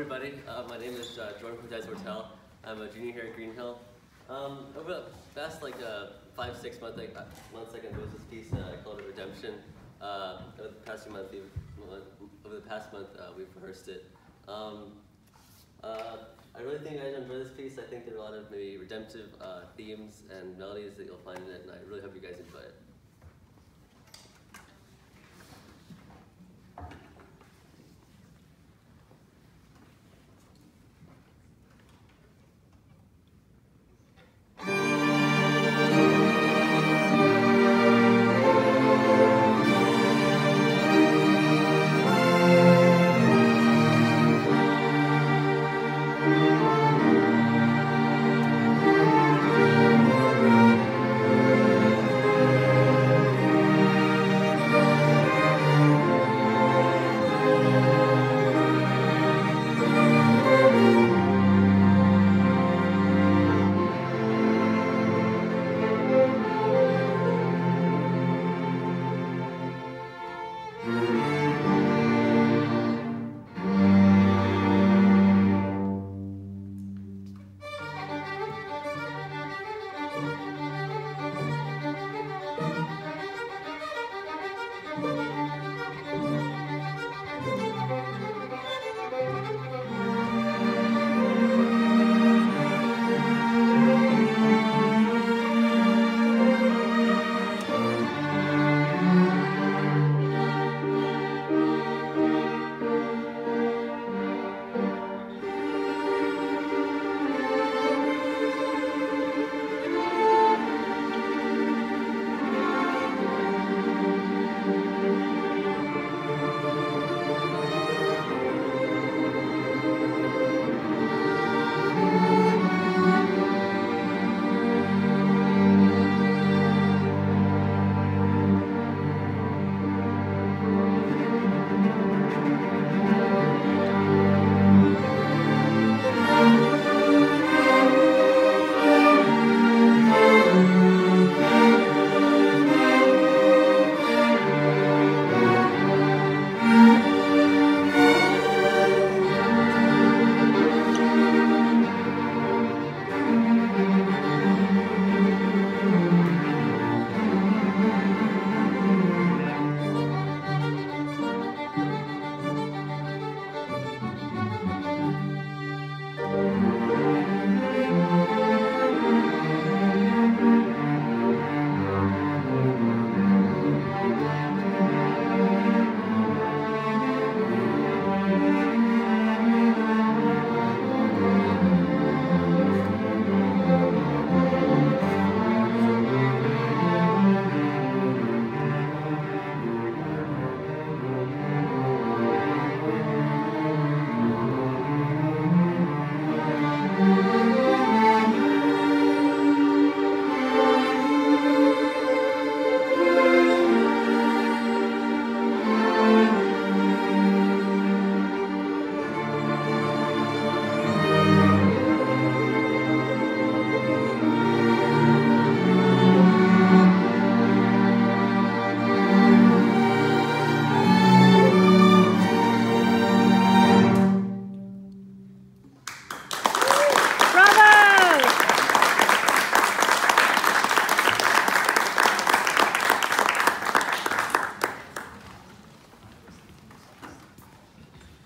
everybody. My name is Jordan Cortez-Ortel. I'm a junior here at Greenhill. Over the past 5-6 months, I've been doing this piece called a Redemption. Over the past month, we've rehearsed it. I really think you guys enjoy this piece. I think there are a lot of maybe redemptive themes and melodies that you'll find in it, and I really hope you guys enjoy it.